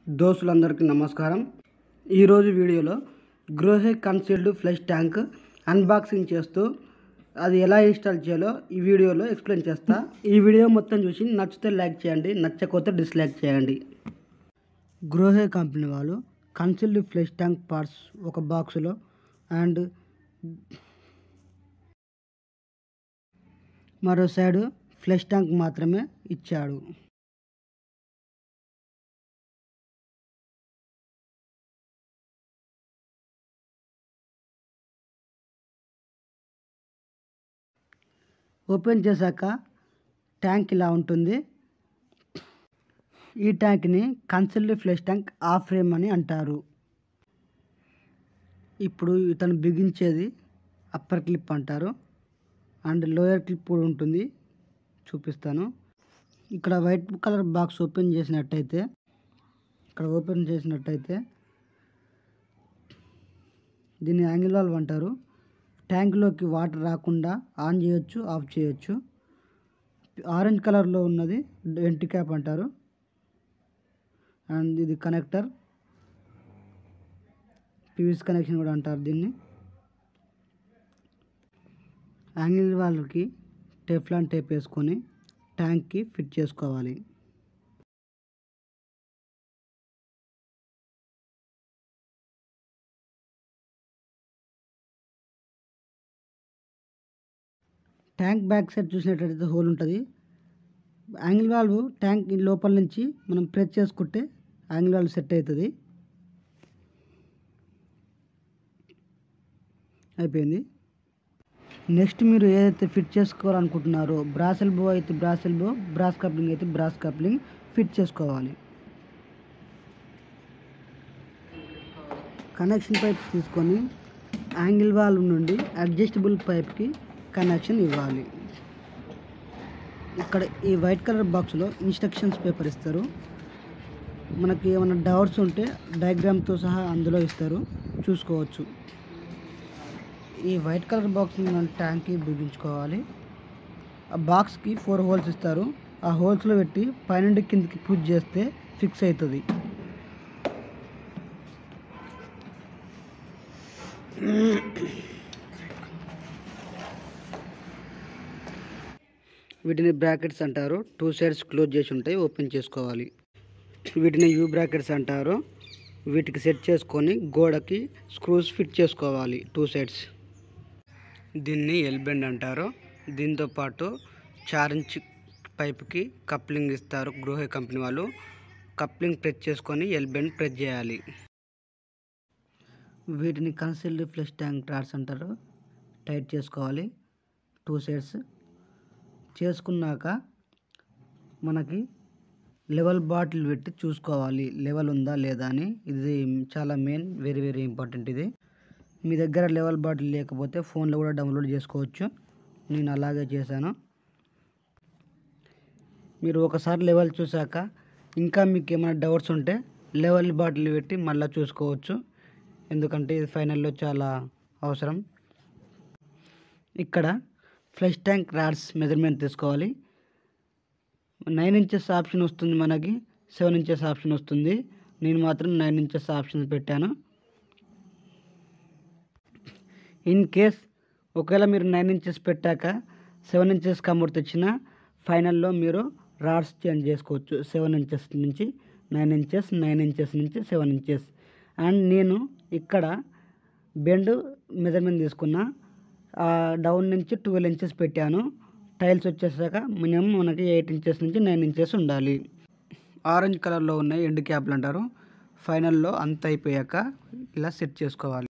దోస్తులందరికీ నమస్కారం. ఈరోజు వీడియోలో Grohe concealed flush tank unboxing చేస్తూ అది ఎలా ఇన్స్టాల్ చేయాలో ఈ వీడియోలో ఎక్స్ప్లెయిన్ చేస్తా. ఈ వీడియో మొత్తం చూసి నచ్చితే లైక్ చేయండి, నచ్చకపోతే డిస్లైక్ చేయండి. గ్రోహే కంపెనీ వాళ్ళు కన్సీల్డ్ ఫ్లష్ ట్యాంక్ పార్ట్స్ ఒక బాక్సులో అండ్ మరో సైడ్ ఫ్లష్ ట్యాంక్ మాత్రమే ఇచ్చాడు. ఓపెన్ చేశాక ట్యాంక్ ఇలా ఉంటుంది. ఈ ట్యాంక్ని concealed flush tank of frame అని అంటారు. ఇప్పుడు ఇతను బిగించేది అప్పర్ క్లిప్ అంటారు అండ్ లోయర్ క్లిప్ కూడా ఉంటుంది, చూపిస్తాను. ఇక్కడ వైట్ కలర్ బాక్స్ ఓపెన్ చేసినట్టయితే దీన్ని యాంగిల్ వాల్వ్ అంటారు. ట్యాంక్లోకి వాటర్ రాకుండా ఆన్ చేయొచ్చు, ఆఫ్ చేయొచ్చు. ఆరెంజ్ కలర్లో ఉన్నది వెంట్ క్యాప్ అంటారు అండ్ ఇది కనెక్టర్, పీవీసీ కనెక్షన్ కూడా అంటారు దీన్ని. యాంగిల్ వాల్వ్కి టెఫ్లాన్ టేప్ వేసుకొని ట్యాంక్కి ఫిట్ చేసుకోవాలి. ట్యాంక్ బ్యాక్ సైడ్ చూసినట్టయితే హోల్ ఉంటుంది. యాంగిల్ వాల్వ్ ట్యాంక్ లోపల నుంచి మనం ప్రెస్ చేసుకుంటే యాంగిల్ వాల్వ్ సెట్ అవుతుంది. అయిపోయింది. నెక్స్ట్ మీరు ఏదైతే ఫిట్ చేసుకోవాలనుకుంటున్నారో బ్రాస్ ఎల్బో అయితే బ్రాస్ ఎల్బో, బ్రాస్ కప్లింగ్ అయితే బ్రాస్ కప్లింగ్ ఫిట్ చేసుకోవాలి. కనెక్షన్ పైప్ తీసుకొని యాంగిల్ వాల్వ్ నుండి అడ్జస్టబుల్ పైప్కి కనెక్షన్ ఇవ్వాలి. ఇక్కడ ఈ వైట్ కలర్ బాక్స్లో ఇన్స్ట్రక్షన్స్ పేపర్ ఇస్తారు. మనకి ఏమైనా డౌట్స్ ఉంటే డయాగ్రామ్తో సహా అందులో ఇస్తారు, చూసుకోవచ్చు. ఈ వైట్ కలర్ బాక్స్ని మనం ట్యాంక్కి బిగించుకోవాలి. ఆ బాక్స్కి 4 హోల్స్ ఇస్తారు. ఆ హోల్స్లో పెట్టి పైనుండి కిందకి పుష్ చేస్తే ఫిక్స్ అవుతుంది. వీటిని బ్రాకెట్స్ అంటారు. 2 సైడ్స్ క్లోజ్ చేసి ఉంటాయి, ఓపెన్ చేసుకోవాలి. వీటిని యూ బ్రాకెట్స్ అంటారు. వీటికి సెట్ చేసుకొని గోడకి స్క్రూస్ ఫిట్ చేసుకోవాలి 2 సైడ్స్. దీన్ని ఎల్ బెండ్ అంటారు. దీంతో పాటు 4 ఇంచ్ పైప్కి కప్లింగ్ ఇస్తారు గ్రోహే కంపెనీ వాళ్ళు. కప్లింగ్ ప్రెస్ చేసుకొని ఎల్ బెండ్ ప్రెస్ చేయాలి. వీటిని కన్సీల్డ్ ఫ్లష్ ట్యాంక్ రాడ్స్ అంటారు. టైట్ చేసుకోవాలి 2 సైడ్స్. చేసుకున్నాక మనకి లెవెల్ బాటిల్ పెట్టి చూసుకోవాలి లెవెల్ ఉందా లేదా అని. ఇది చాలా వెరీ వెరీ ఇంపార్టెంట్. ఇది మీ దగ్గర లెవెల్ బాటిల్ లేకపోతే ఫోన్లో కూడా డౌన్లోడ్ చేసుకోవచ్చు. నేను అలాగే చేశాను. మీరు ఒకసారి లెవెల్ చూసాక ఇంకా మీకు ఏమైనా డౌట్స్ ఉంటే లెవెల్ బాటిల్ పెట్టి మళ్ళీ చూసుకోవచ్చు, ఎందుకంటే ఇది ఫైనల్లో చాలా అవసరం. ఇక్కడ ఫ్లష్ ట్యాంక్ రాడ్స్ మెజర్మెంట్ తీసుకోవాలి. 9 ఇంచెస్ ఆప్షన్ వస్తుంది, మనకి 7 ఇంచెస్ ఆప్షన్ వస్తుంది. నేను మాత్రం 9 ఇంచెస్ ఆప్షన్ పెట్టాను. ఇన్ కేస్ ఒకవేళ మీరు 9 ఇంచెస్ పెట్టాక 7 ఇంచెస్ కమర్త్ వచ్చినా ఫైనల్లో మీరు రాడ్స్ చేంజ్ చేసుకోవచ్చు. 7 ఇంచెస్ నుంచి 9 ఇంచెస్, 9 ఇంచెస్ నుంచి 7 ఇంచెస్. అండ్ నేను ఇక్కడ బెండ్ మెజర్మెంట్ తీసుకున్నా. డౌన్ నుంచి 12 ఇంచెస్ పెట్టాను. టైల్స్ వచ్చేసాక మినిమం మనకి 8 ఇంచెస్ నుంచి 9 ఇంచెస్ ఉండాలి. ఆరెంజ్ కలర్లో ఉన్నాయి ఎండ్ క్యాప్లు అంటారు. ఫైనల్లో అంత అయిపోయాక ఇలా సెట్ చేసుకోవాలి.